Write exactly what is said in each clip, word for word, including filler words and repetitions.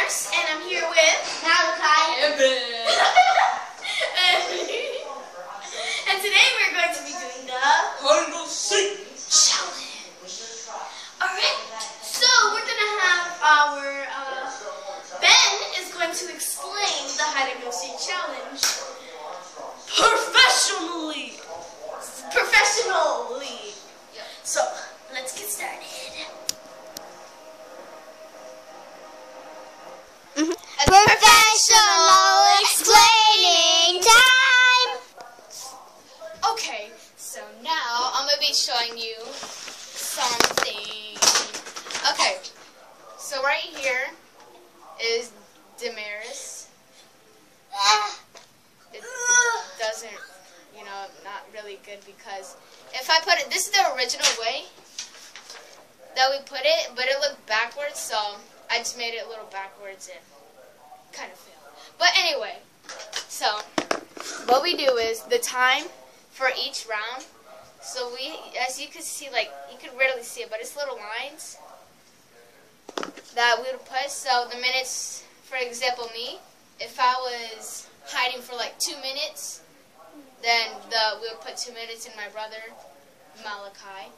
Demers, and I'm here with Malachi. and, and today we're going to be doing the hide and seek challenge. Alright, so we're going to have our, uh, Ben is going to explain the hide and go seek challenge professionally. Professionally. So, let's get started. Mm-hmm. Professional explaining time! Okay, so now I'm going to be showing you something. Okay, so right here is Damaris. It doesn't, you know, not really good because if I put it, this is the original way that we put it, but it looked backwards, so I just made it a little backwards and kind of failed. But anyway, so what we do is the time for each round. So we, as you can see, like you can rarely see it, but it's little lines that we would put. So the minutes, for example, me, if I was hiding for like two minutes, then the we would put two minutes in my brother Malachi.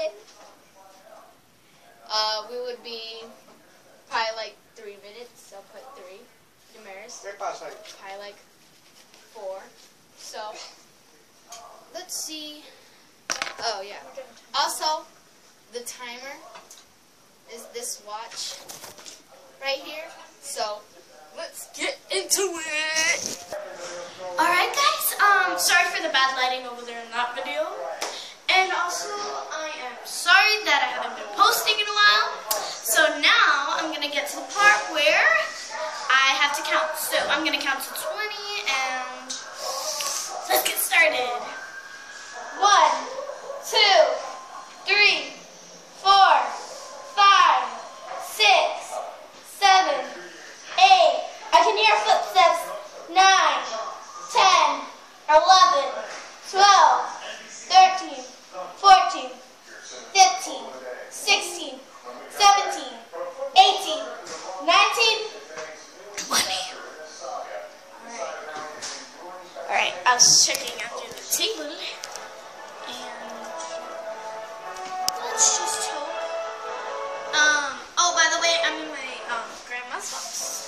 Uh, we would be probably like three minutes, so put three. Damaris, probably like four. So, let's see. Oh, yeah. Also, the timer is this watch right here. So, let's get into it. Alright guys, um, sorry for the bad lighting over there in that video. And also, I am sorry that I haven't been posting in a while. So now, I'm going to get to the part where I have to count. So I'm going to count to twenty and let's get started. One, two, three, four, five, six, seven, eight. I can hear footsteps. Nine, ten, eleven, twelve, thirteen, fourteen, fifteen, sixteen, seventeen, eighteen, nineteen, twenty. Alright. Alright, I was checking under the table. And let's just hope. Um, oh, by the way, I'm in my um, grandma's house.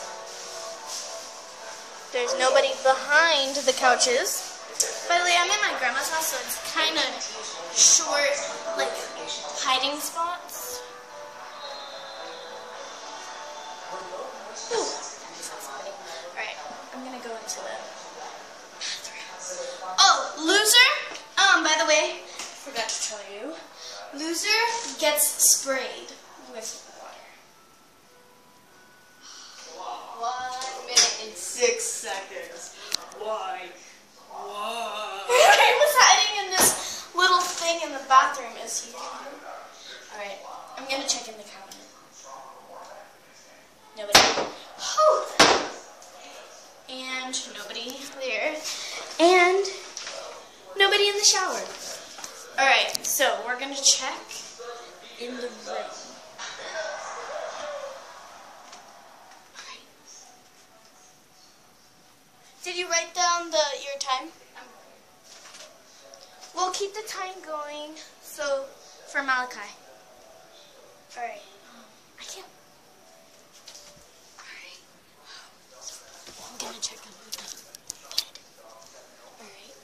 There's nobody behind the couches. By the way, I'm in my grandma's house, so it's kind of short, like, hiding spots. Alright, I'm gonna go into the bathroom. Oh, loser! Um, by the way, forgot to tell you, loser gets sprayed with water. One minute and six seconds. Why? Why? I was hiding in this little thing in the bathroom, as you can. Alright, I'm gonna check in the cabinet. Nobody. Whew. And nobody there. And nobody in the shower. Alright, so we're gonna check in the room. Alright. Did you write down the your time? We'll keep the time going, so, for Malachi. Alright. I can't. Alright. I'm gonna check on the bed. Alright.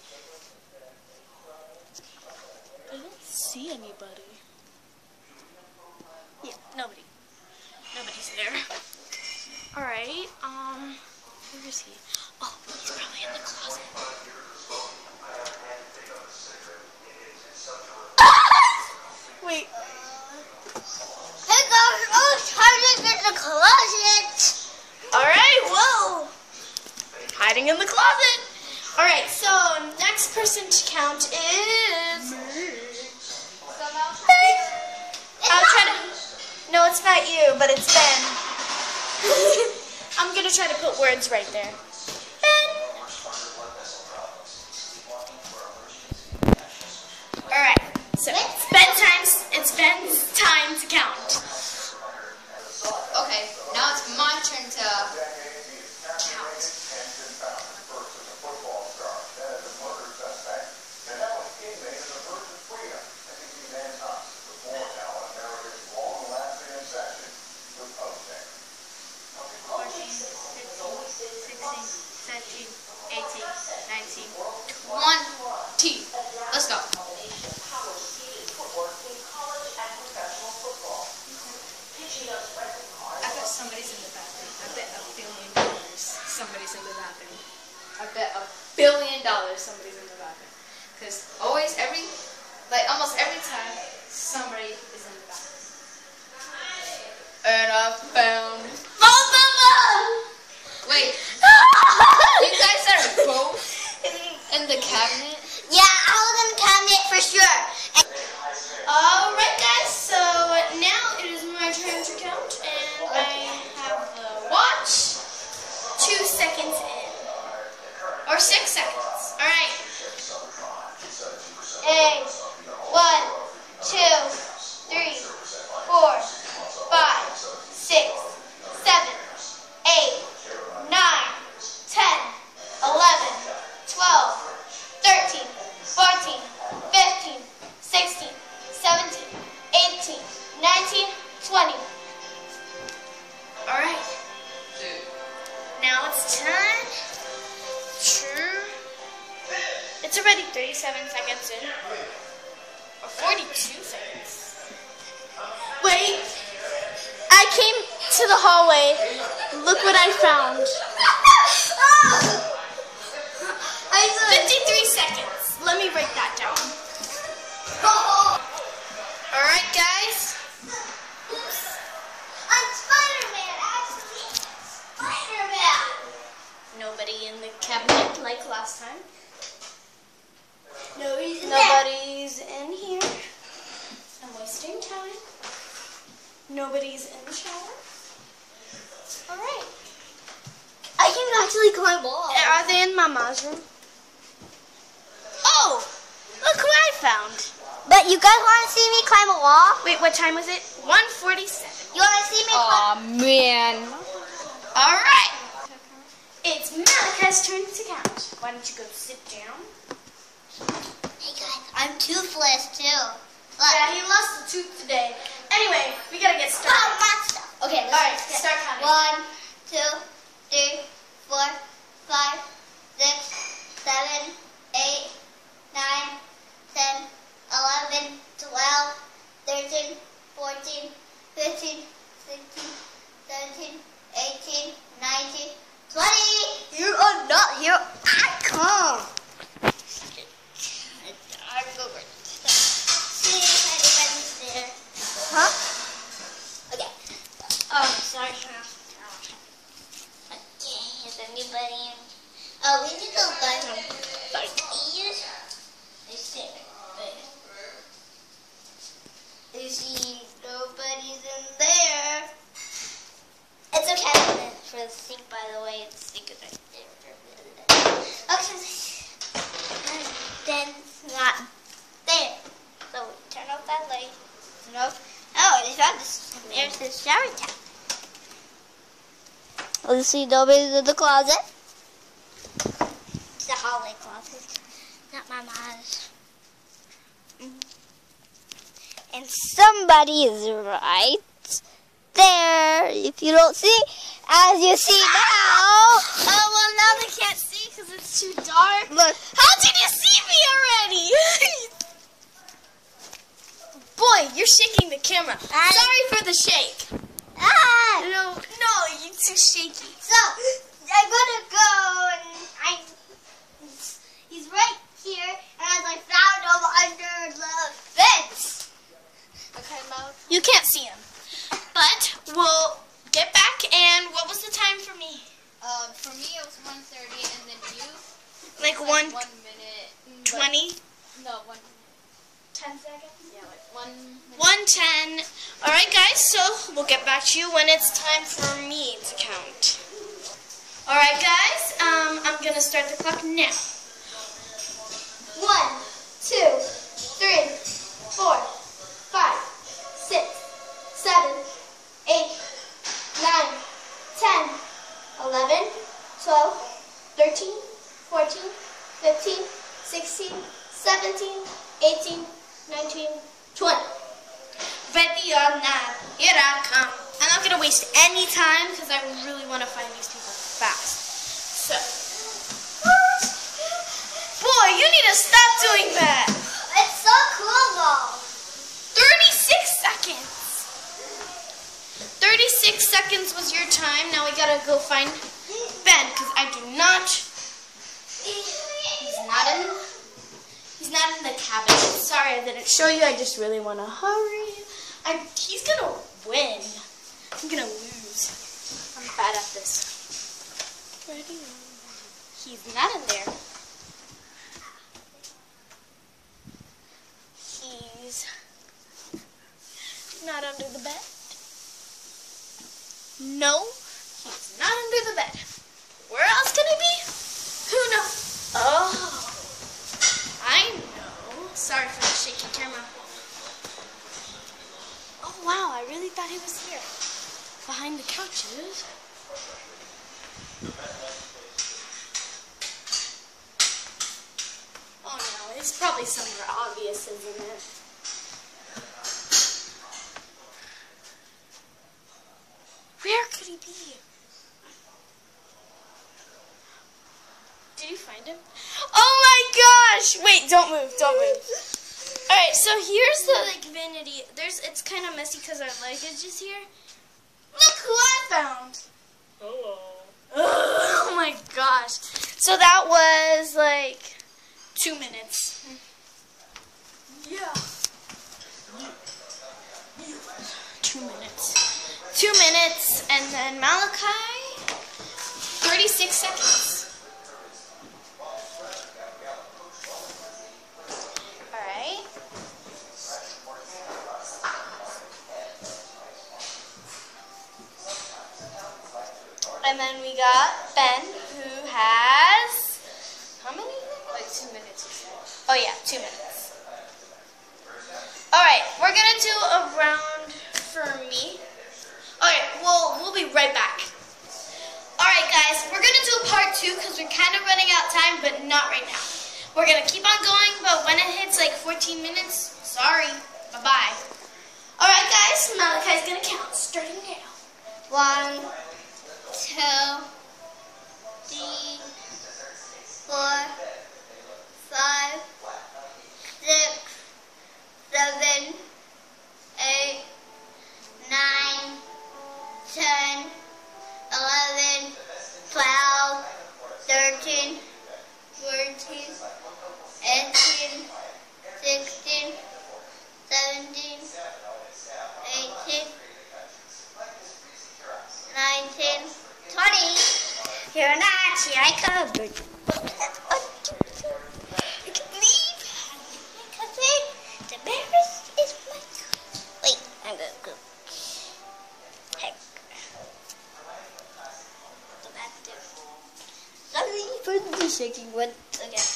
I don't see anybody. Yeah, nobody. Nobody's there. Alright, um, where is he? Oh, he's probably in the closet. Wait. Hey guys, I was hiding in the closet. Alright, whoa. Hiding in the closet. Alright, so next person to count is... I'll try to... No, it's not you, but it's Ben. I'm going to try to put words right there. Ben. Alright, so it's bedtime. It's Ben's time to count. Okay. Okay, now it's my turn to count. seventeen, eighteen, nineteen, twenty. Let's go. I bet somebody's in the bathroom. I bet a billion dollars somebody's in the bathroom. I bet a billion dollars somebody's in the bathroom. Because always, every, like almost every time, somebody is in the bathroom. And I found both of them! Wait, you guys are both in the cabinet? Yeah, I was in the cabinet for sure. And Alright guys, so now it is my turn to count, and I have the watch two seconds in. Or six seconds. Alright. eight, one, two, three, four, five, six, seven, eight, nine, ten, eleven, twelve, thirteen, fourteen, fifteen, sixteen, seventeen, eighteen, nineteen, twenty. Alright. Now it's time to... It's already thirty-seven seconds in. Or forty-two seconds. Wait. I came to the hallway. Look what I found. fifty-three seconds. Let me write that down. Alright guys. I'm Spider-Man, actually. Spider-Man. Nobody in the cabinet like last time. Nobody's in there. Nobody's in here. I'm wasting time. Nobody's in the shower. Alright. I can actually climb walls. Are they in Mama's room? Oh! Look who I found. But you guys want to see me climb a wall? Wait, what time was it? one forty-seven. You want to see me climb? Aw, man. Alright. It's Malachi's turn to count. Why don't you go sit down? Hey guys, I'm toothless too. Look. Yeah, he lost a tooth today. Anyway, we gotta get started. Oh, my stuff. Okay, let's Alright, get start counting. One, two, three, four, five, six, seven, eight, nine, ten, eleven, twelve, thirteen, fourteen, fifteen, sixteen, seventeen, eighteen, nineteen, twenty. You are not here. I come. See if anybody's there. Huh? Okay. Oh, sorry. Okay, is anybody in? Oh, we need to go back. Sorry. These? They sit there. You see, nobody's in there. It's okay for the sink, by the way. It's sink is right there. Okay. Then it's not there. So we turn off that light. Turn off. Oh, they found this. There's the shower tap. Let's see, nobody's in the closet. It's the hallway closet, not my mom's. And somebody is right there. If you don't see, as you see now. Oh, well, now they can't see because it's too dark. Look. How did you see me already? Boy, you're shaking the camera. I- Sorry for the shake. Ah! No, no, you're too shaky. So, I'm gonna go and I. He's right here, and I found him under the fence. Okay, Mel. You can't see him. But we'll get back, and what was the time for me? Um, for me it was one thirty, and then you? Like, Like one one minute. but- twenty? No, one. Ten seconds? Yeah, like one. Minute. one ten. Alright guys, so we'll get back to you when it's time for me to count. Alright guys, um, I'm gonna start the clock now. One, two, three, four, five, six, seven, eight, nine. fourteen, fifteen, sixteen, seventeen, eighteen, nineteen, twenty. Ready or not, here I come. I'm not gonna waste any time because I really want to find these people fast. So, boy, you need to stop doing that. It's so cool though. thirty-six seconds. thirty-six seconds was your time. Now we gotta go find Ben because I do not. He's not in. He's not in the cabinet. Sorry, I didn't show you. I just really want to hurry. I, he's gonna win. I'm gonna lose. I'm bad at this. Ready? He's not in there. He's not under the bed. No, he's not under the bed. Where else can he be? Who knows? Oh, I know. Sorry for the shaky camera. Oh, wow, I really thought he was here. Behind the couches. Oh, no, it's probably somewhere obvious, isn't it? Where could he be? Did you find him? Oh my gosh! Wait, don't move, don't move. Alright, so here's the like vanity. There's it's kind of messy because our luggage is here. Look who I found! Hello. Oh my gosh. So that was like two minutes. Yeah. Two minutes. Two minutes, and then Malachi, thirty-six seconds. Alright. And then we got Ben, who has, how many? Like two minutes, you said. Oh yeah, two minutes. Alright, we're gonna do a round for me. Alright, well, we'll be right back. Alright guys, we're gonna do a part two because we're kind of running out of time, but not right now. We're gonna keep on going, but when it hits like fourteen minutes, sorry, bye-bye. Alright guys, Malachi's gonna count, starting now. One, two, three, four, five, six, seven, eight, nine, ten, eleven, twelve, thirteen, fourteen, eighteen, sixteen, seventeen, eighteen, nineteen, twenty. Here or not, here I come. I can leave. My cousin. The bear is my cousin. Wait, I'm gonna go. Heck. So that's it. Sorry for the shaking one again.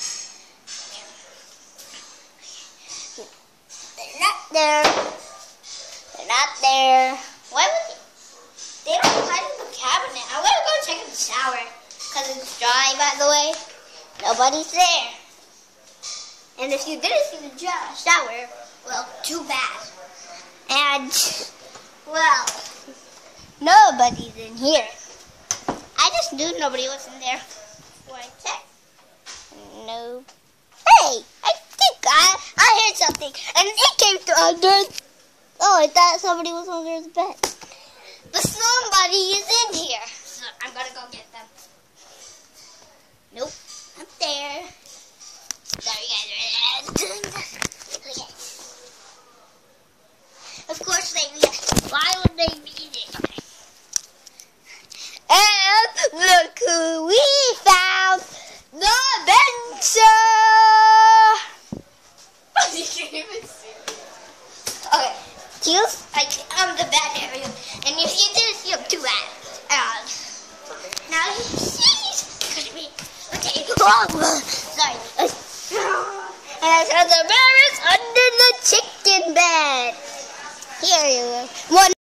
They're not there. They're not there. Why would they? They don't hide in the cabinet. I'm gonna go check in the shower. Because it's dry, by the way. Nobody's there. And if you didn't see the shower, well, too bad. And, well, nobody's in here. I just knew nobody was in there. So I checked. No. Hey, I think I, I heard something. And it came to under. Oh, I thought somebody was under the bed. But somebody is in here. So I'm gonna go get them. Nope, not there. Sorry guys. Okay. Of course they be. Why would they be there? And look who we found. The bencher. You can't even see me. Okay. Heels, like on the bed area. And if you didn't see him too bad. And now you see. Could be. Okay. Oh, sorry. And I saw the bear is under the chicken bed. Here you go. One.